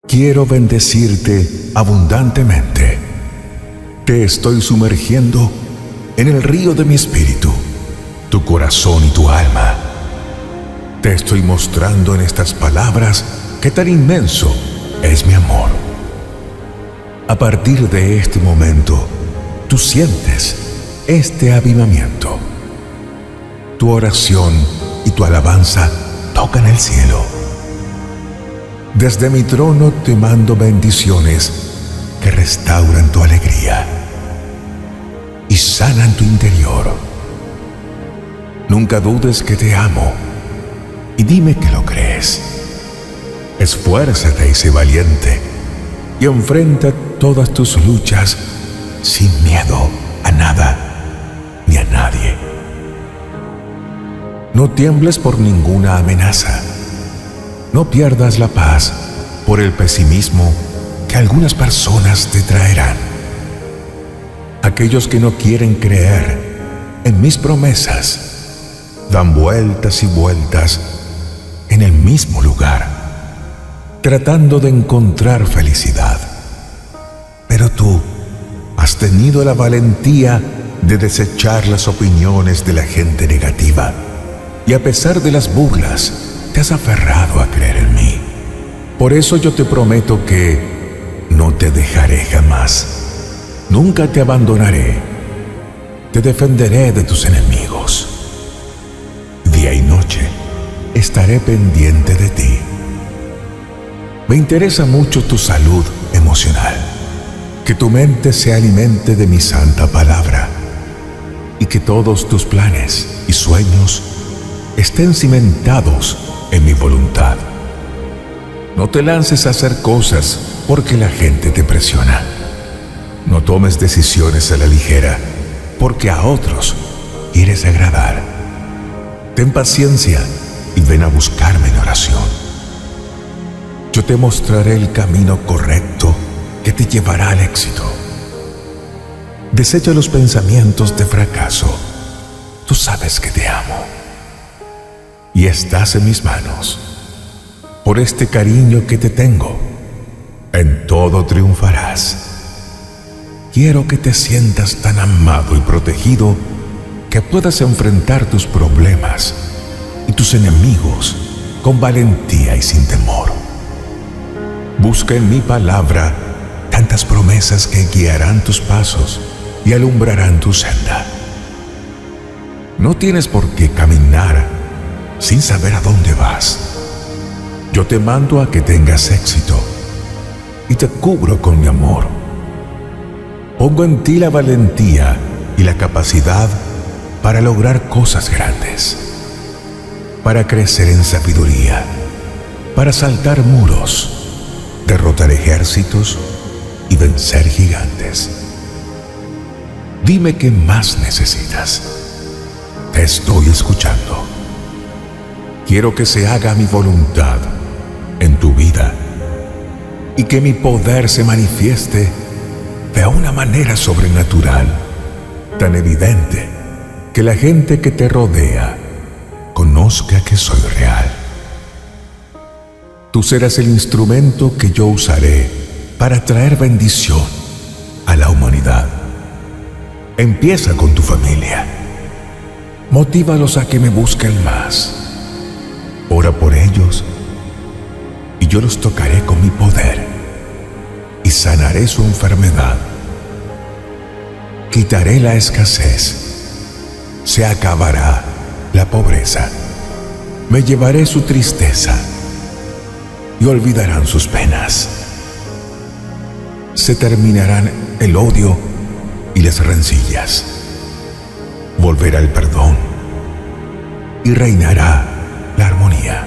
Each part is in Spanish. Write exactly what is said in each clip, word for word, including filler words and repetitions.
Quiero bendecirte abundantemente. Te estoy sumergiendo en el río de mi espíritu, tu corazón y tu alma. Te estoy mostrando en estas palabras qué tan inmenso es mi amor. A partir de este momento, tú sientes este avivamiento. Tu oración y tu alabanza tocan el cielo. Desde mi trono te mando bendiciones que restauran tu alegría y sanan tu interior. Nunca dudes que te amo y dime que lo crees. Esfuérzate y sé valiente y enfrenta todas tus luchas sin miedo a nada ni a nadie. No tiembles por ninguna amenaza. No pierdas la paz por el pesimismo que algunas personas te traerán. Aquellos que no quieren creer en mis promesas dan vueltas y vueltas en el mismo lugar, tratando de encontrar felicidad. Pero tú has tenido la valentía de desechar las opiniones de la gente negativa y a pesar de las burlas, te has aferrado a creer en mí. Por eso yo te prometo que no te dejaré jamás. Nunca te abandonaré. Te defenderé de tus enemigos. Día y noche estaré pendiente de ti. Me interesa mucho tu salud emocional. Que tu mente se alimente de mi santa palabra y que todos tus planes y sueños estén cimentados en mi voluntad. No te lances a hacer cosas porque la gente te presiona. No tomes decisiones a la ligera porque a otros quieres agradar. Ten paciencia y ven a buscarme en oración. Yo te mostraré el camino correcto que te llevará al éxito. Desecha los pensamientos de fracaso. Tú sabes que te amo y estás en mis manos. Por este cariño que te tengo, en todo triunfarás. Quiero que te sientas tan amado y protegido que puedas enfrentar tus problemas y tus enemigos con valentía y sin temor. Busca en mi palabra tantas promesas que guiarán tus pasos y alumbrarán tu senda. No tienes por qué caminar sin saber a dónde vas. Yo te mando a que tengas éxito y te cubro con mi amor. Pongo en ti la valentía y la capacidad para lograr cosas grandes, para crecer en sabiduría, para saltar muros, derrotar ejércitos y vencer gigantes. Dime qué más necesitas. Te estoy escuchando. Quiero que se haga mi voluntad en tu vida y que mi poder se manifieste de una manera sobrenatural, tan evidente que la gente que te rodea conozca que soy real. Tú serás el instrumento que yo usaré para traer bendición a la humanidad. Empieza con tu familia. Motívalos a que me busquen más. Ora por ellos y yo los tocaré con mi poder y sanaré su enfermedad. Quitaré la escasez. Se acabará la pobreza. Me llevaré su tristeza y olvidarán sus penas. Se terminarán el odio y las rencillas. Volverá el perdón y reinará la armonía.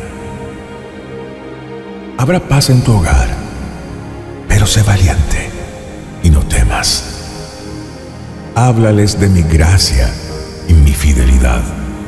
Habrá paz en tu hogar, pero sé valiente y no temas. Háblales de mi gracia y mi fidelidad.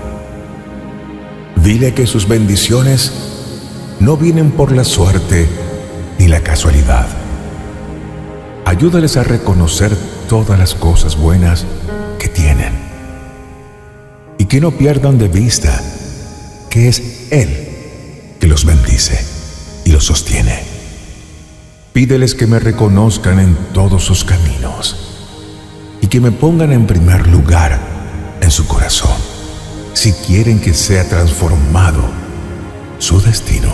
Dile que sus bendiciones no vienen por la suerte ni la casualidad. Ayúdales a reconocer todas las cosas buenas que tienen y que no pierdan de vista que es Él que los bendice y los sostiene. Pídeles que me reconozcan en todos sus caminos y que me pongan en primer lugar en su corazón, si quieren que sea transformado su destino.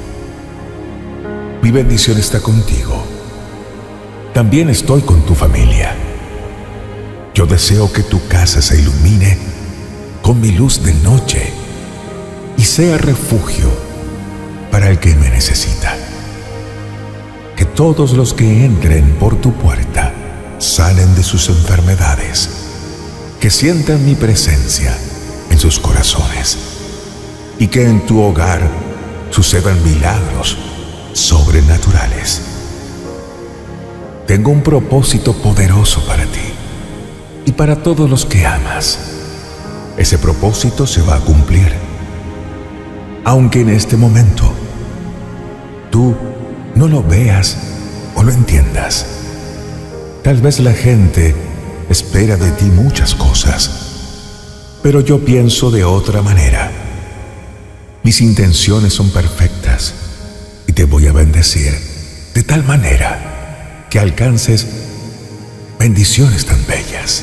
Mi bendición está contigo. También estoy con tu familia. Yo deseo que tu casa se ilumine con mi luz de noche y sea refugio para el que me necesita. Que todos los que entren por tu puerta sanen de sus enfermedades, que sientan mi presencia en sus corazones y que en tu hogar sucedan milagros sobrenaturales. Tengo un propósito poderoso para ti y para todos los que amas. Ese propósito se va a cumplir, aunque en este momento tú no lo veas o lo entiendas. Tal vez la gente espera de ti muchas cosas, pero yo pienso de otra manera. Mis intenciones son perfectas y te voy a bendecir de tal manera que alcances bendiciones tan bellas,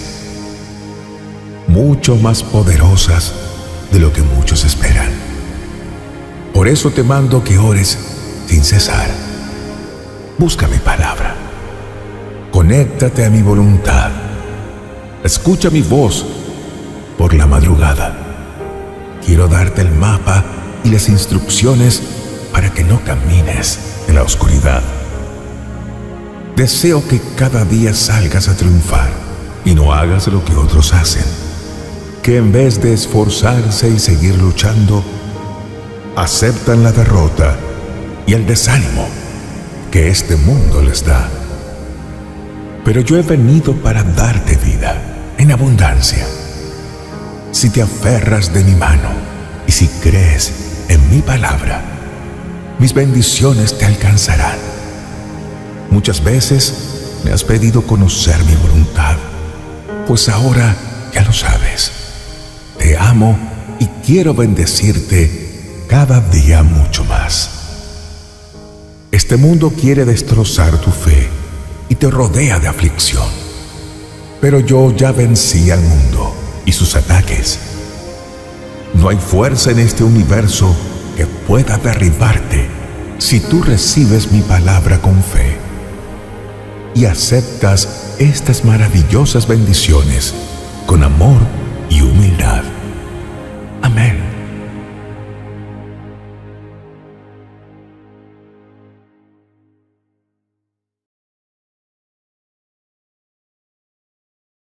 mucho más poderosas de lo que muchos esperan. Por eso te mando que ores sin cesar. Busca mi palabra. Conéctate a mi voluntad. Escucha mi voz por la madrugada. Quiero darte el mapa y las instrucciones para que no camines en la oscuridad. Deseo que cada día salgas a triunfar y no hagas lo que otros hacen. Que en vez de esforzarse y seguir luchando, aceptan la derrota y el desánimo que este mundo les da. Pero yo he venido para darte vida en abundancia. Si te aferras de mi mano y si crees en mi palabra, mis bendiciones te alcanzarán. Muchas veces me has pedido conocer mi voluntad, pues ahora ya lo sabes. Te amo y quiero bendecirte cada día mucho más. Este mundo quiere destrozar tu fe y te rodea de aflicción. Pero yo ya vencí al mundo y sus ataques. No hay fuerza en este universo que pueda derribarte si tú recibes mi palabra con fe y aceptas estas maravillosas bendiciones con amor y humildad.